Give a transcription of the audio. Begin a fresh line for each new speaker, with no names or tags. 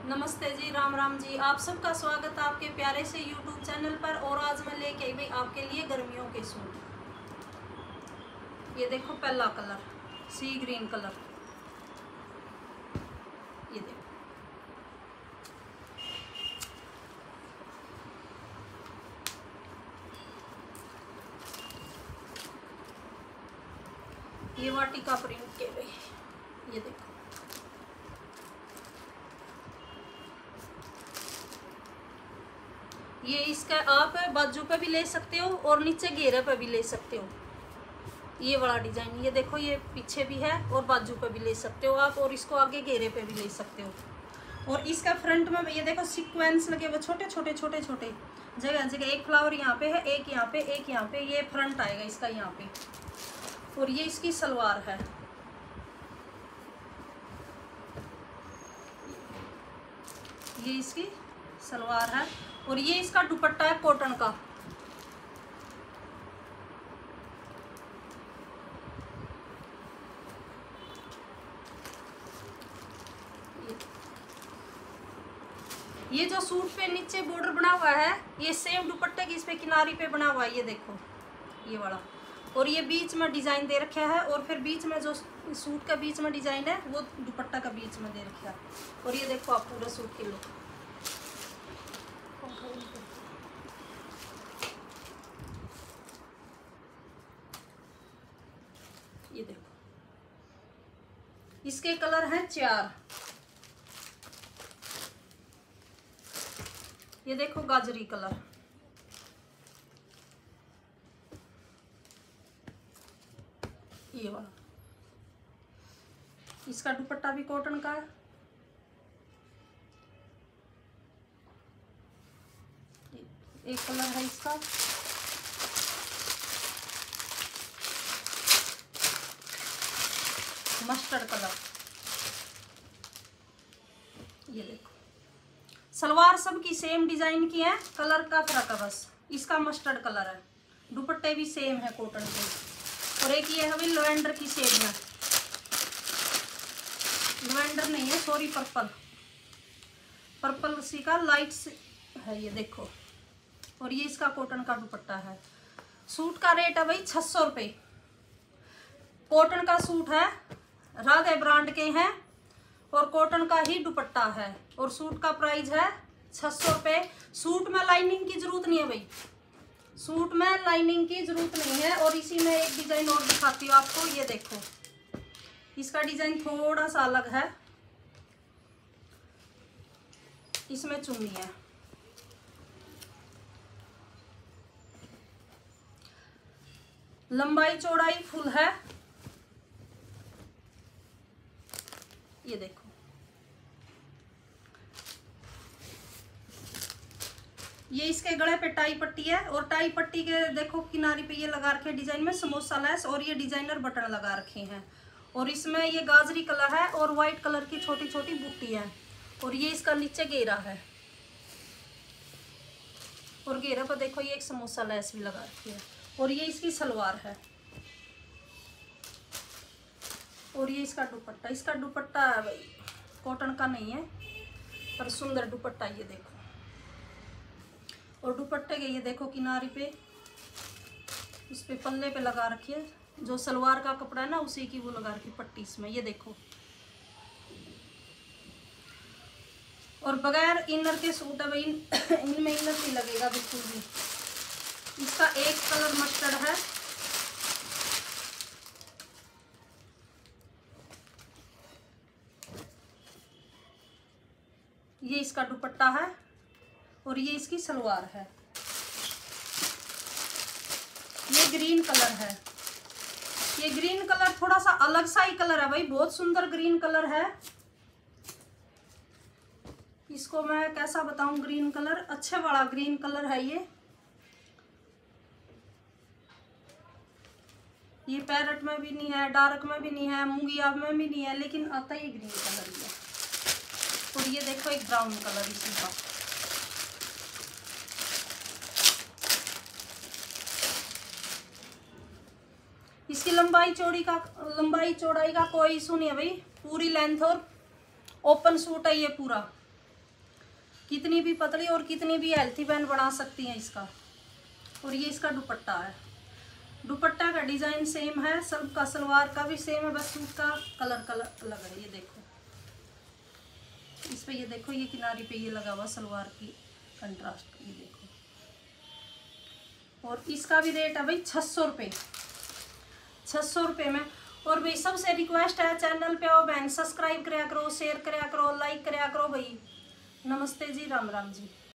नमस्ते जी, राम राम जी। आप सबका स्वागत है आपके प्यारे से यूट्यूब चैनल पर। और आज मैं लेके आई भाई आपके लिए गर्मियों के सूट। ये देखो पहला कलर सी ग्रीन कलर, ये देखो ये वाटिका प्रिंट के भाई, ये देखो ये इसका आप बाजू पे भी ले सकते हो और नीचे घेरे पे भी ले सकते हो। ये वाला डिजाइन ये देखो, ये पीछे भी है और बाजू पे भी ले सकते हो आप, और इसको आगे घेरे पे भी ले सकते हो। और इसका फ्रंट में ये देखो सीक्वेंस लगे हुए छोटे छोटे छोटे छोटे जगह जगह। एक फ्लावर यहाँ पे है, एक यहाँ पे, एक यहाँ पे। ये फ्रंट आएगा इसका यहाँ पे। और ये इसकी सलवार है। ये इसकी सलवार है और ये इसका दुपट्टा है कॉटन का। ये जो सूट पे नीचे बॉर्डर बना हुआ है, ये सेम दुपट्टे की इस पे किनारी पे बना हुआ है, ये देखो ये वाला। और ये बीच में डिजाइन दे रखा है, और फिर बीच में जो सूट का बीच में डिजाइन है वो दुपट्टा का बीच में दे रखा है। और ये देखो आप पूरा सूट की लुक। ये देखो इसके कलर हैं 4। ये देखो गाजरी कलर, ये वाला। इसका दुपट्टा भी कॉटन का है। एक कलर है इसका, मस्टर्ड कलर। ये देखो सलवार सबकी सेम डिजाइन की है, कलर का फर्क है बस। इसका मस्टर्ड कलर है, दुपट्टे भी सेम है कॉटन के। और एक ये है भाई लवेंडर की शेड में, लवेंडर नहीं है सॉरी, पर्पल, पर्पल सी का लाइट है, ये देखो। और ये इसका कॉटन का दुपट्टा है। सूट का रेट है भाई 600 रुपये। कॉटन का सूट है, राधे ब्रांड के हैं, और कॉटन का ही दुपट्टा है। और सूट का प्राइस है 600 रुपये। सूट में लाइनिंग की जरूरत नहीं है भाई, सूट में लाइनिंग की जरूरत नहीं है। और इसी में एक डिजाइन और दिखाती हूँ आपको, ये देखो इसका डिजाइन थोड़ा सा अलग है। इसमें चुन्नी है, लंबाई चौड़ाई फुल है। ये देखो ये इसके गले पे टाई पट्टी है, और टाई पट्टी के देखो किनारी पे ये लगा रखे डिजाइन में समोसा लेस, और ये डिजाइनर बटन लगा रखे हैं। और इसमें ये गाजरी कलर है और व्हाइट कलर की छोटी छोटी बूटी है। और ये इसका नीचे घेरा है, और घेरा पर देखो ये एक समोसा लेस भी लगा रखी है। और ये इसकी सलवार है। और ये इसका दुपट्टा, इसका दुपट्टा है भाई कॉटन का नहीं है पर सुंदर दुपट्टा, ये देखो। और दुपट्टे के ये देखो किनारी पे, इस पे पल्ले पे लगा रखी है जो सलवार का कपड़ा है ना, उसी की वो लगा रखी पट्टी इसमें, ये देखो। और बगैर इनर के सूट है भाई, इनमें इनर नहीं लगेगा बिल्कुल भी। इसका एक कलर मस्टर्ड है, ये इसका दुपट्टा है, और ये इसकी सलवार है। ये ग्रीन कलर है, ये ग्रीन कलर थोड़ा सा अलग सा ही कलर है भाई, बहुत सुंदर ग्रीन कलर है। इसको मैं कैसा बताऊं, ग्रीन कलर अच्छे वाला ग्रीन कलर है ये पैरेट में भी नहीं है, डार्क में भी नहीं है, मूंगिया में भी नहीं है, लेकिन आता ही ग्रीन कलर ही है। और ये देखो एक ब्राउन कलर इसी का। इसकी लंबाई चौड़ाई का कोई इशू नहीं है भाई, पूरी लेंथ और ओपन सूट है ये पूरा। कितनी भी पतली और कितनी भी हेल्थी बहन बना सकती हैं इसका। और ये इसका दुपट्टा है। दुपट्टा का डिजाइन सेम है, सबका सलवार का भी सेम है, बस सूट का कलर अलग है। ये देखो इस पे, ये देखो ये किनारी पे ये लगा हुआ सलवार की कंट्रास्ट, ये देखो। और इसका भी रेट है भाई 600 रुपये, 600 रुपये में। और भाई सबसे रिक्वेस्ट है, चैनल पे आओ बहन, सब्सक्राइब कराया करो, शेयर कराया करो, लाइक कराया करो भाई। नमस्ते जी, राम राम जी।